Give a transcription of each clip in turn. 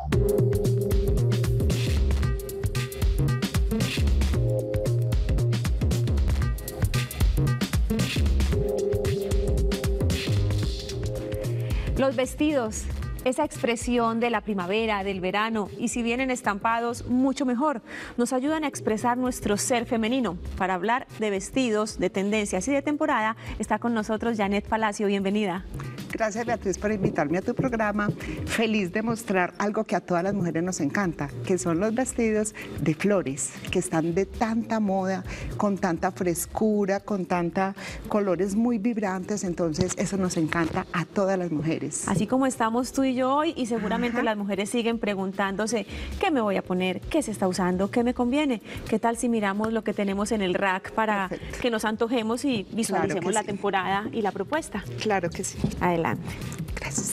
Los vestidos, esa expresión de la primavera, del verano, y si vienen estampados, mucho mejor. Nos ayudan a expresar nuestro ser femenino. Para hablar de vestidos, de tendencias y de temporada, está con nosotros Janet Palacio. Bienvenida. Gracias, Beatriz, por invitarme a tu programa. Feliz de mostrar algo que a todas las mujeres nos encanta, que son los vestidos de flores, que están de tanta moda, con tanta frescura, con tanta colores muy vibrantes. Entonces, eso nos encanta a todas las mujeres. Así como estamos tú y yo hoy, y seguramente las mujeres siguen preguntándose qué me voy a poner, qué se está usando, qué me conviene. ¿Qué tal si miramos lo que tenemos en el rack para que nos antojemos y visualicemos la temporada y la propuesta? Claro que sí. Adelante. Gracias.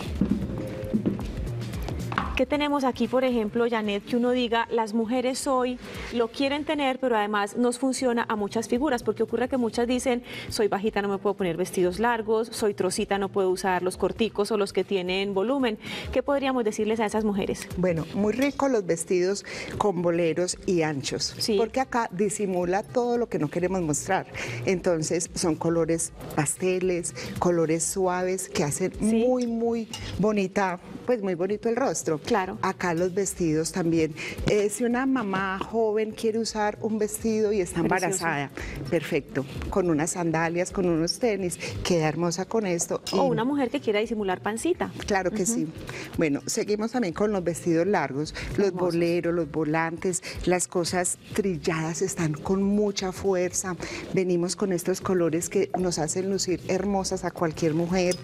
¿Qué tenemos aquí, por ejemplo, Janet, que uno diga, las mujeres hoy lo quieren tener, pero además nos funciona a muchas figuras? Porque ocurre que muchas dicen, soy bajita, no me puedo poner vestidos largos, soy trocita, no puedo usar los corticos o los que tienen volumen. ¿Qué podríamos decirles a esas mujeres? Bueno, muy rico los vestidos con boleros y anchos, porque acá disimula todo lo que no queremos mostrar. Entonces, son colores pasteles, colores suaves que hacen muy bonita, pues muy bonito el rostro. Claro. Acá los vestidos también. Si una mamá joven quiere usar un vestido y está embarazada, perfecto. Con unas sandalias, con unos tenis, queda hermosa con esto. O una mujer que quiera disimular pancita. Claro que sí. Bueno, seguimos también con los vestidos largos, los boleros, los volantes, las cosas trilladas están con mucha fuerza. Venimos con estos colores que nos hacen lucir hermosas a cualquier mujer.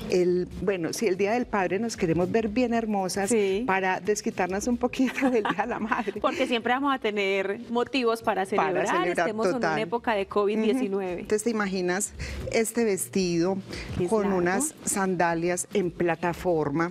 Bueno, si el Día del Padre nos queremos ver bien hermosas, para desquitarnos un poquito del Día de la Madre. Porque siempre vamos a tener motivos para celebrar, estemos en una época de COVID-19. Entonces, ¿te imaginas este vestido con unas sandalias en plataforma?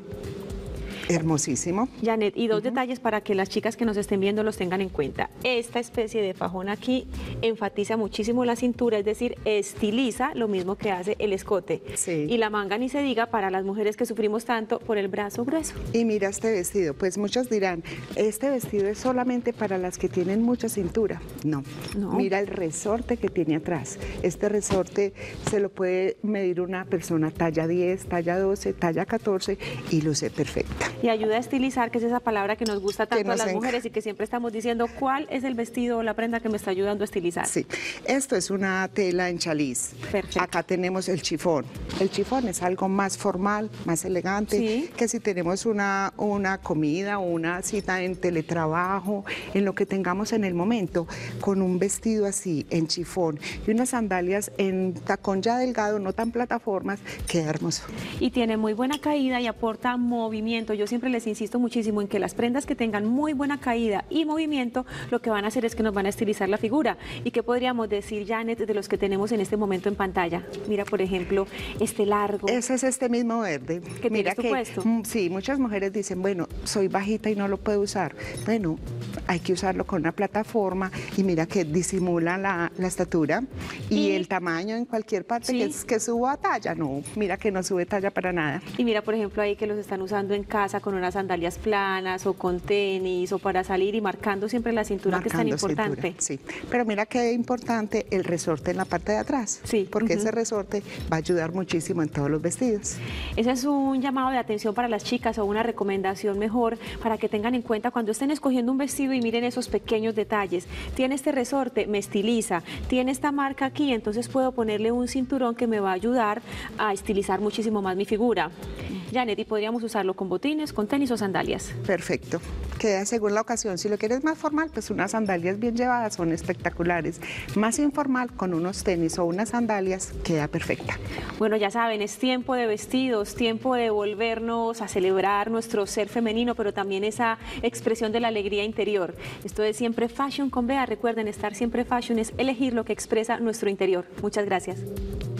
Hermosísimo. Janet, y dos detalles para que las chicas que nos estén viendo los tengan en cuenta. Esta especie de fajón aquí enfatiza muchísimo la cintura, es decir, estiliza lo mismo que hace el escote. Y la manga ni se diga para las mujeres que sufrimos tanto por el brazo grueso. Y mira este vestido, pues muchos dirán, este vestido es solamente para las que tienen mucha cintura. No. Mira el resorte que tiene atrás. Este resorte se lo puede medir una persona talla 10, talla 12, talla 14 y luce perfecta. Y ayuda a estilizar, que es esa palabra que nos gusta tanto a las mujeres y que siempre estamos diciendo, ¿cuál es el vestido o la prenda que me está ayudando a estilizar? Sí, esto es una tela en chaliz. Perfecto. Acá tenemos el chifón. El chifón es algo más formal, más elegante, que si tenemos una comida o una cita en teletrabajo, en lo que tengamos en el momento, con un vestido así, en chifón, y unas sandalias en tacón ya delgado, no tan plataformas, queda hermoso. Y tiene muy buena caída y aporta movimiento. Yo siempre les insisto muchísimo en que las prendas que tengan muy buena caída y movimiento, lo que van a hacer es que nos van a estilizar la figura. ¿Y qué podríamos decir, Janet, de los que tenemos en este momento en pantalla? Mira, por ejemplo, este largo. Ese es este mismo verde. ¿Qué tienes tú puesto? Sí, muchas mujeres dicen, bueno, soy bajita y no lo puedo usar. Bueno, hay que usarlo con una plataforma y mira que disimula la estatura y el tamaño en cualquier parte, que suba talla. No, mira que no sube talla para nada. Y mira, por ejemplo, ahí que los están usando en casa con unas sandalias planas o con tenis o para salir y marcando siempre la cintura, que es tan importante. Sí, pero mira que importante el resorte en la parte de atrás, porque ese resorte va a ayudar muchísimo en todos los vestidos. Ese es un llamado de atención para las chicas o una recomendación mejor para que tengan en cuenta cuando estén escogiendo un vestido y miren esos pequeños detalles. Tiene este resorte, me estiliza, tiene esta marca aquí, entonces puedo ponerle un cinturón que me va a ayudar a estilizar muchísimo más mi figura. Janet, ¿y podríamos usarlo con botines, con tenis o sandalias? Perfecto. Queda según la ocasión. Si lo quieres más formal, pues unas sandalias bien llevadas son espectaculares. Más informal, con unos tenis o unas sandalias, queda perfecta. Bueno, ya saben, es tiempo de vestidos, tiempo de volvernos a celebrar nuestro ser femenino, pero también esa expresión de la alegría interior. Esto es Siempre Fashion con Bea. Recuerden, estar siempre fashion es elegir lo que expresa nuestro interior. Muchas gracias.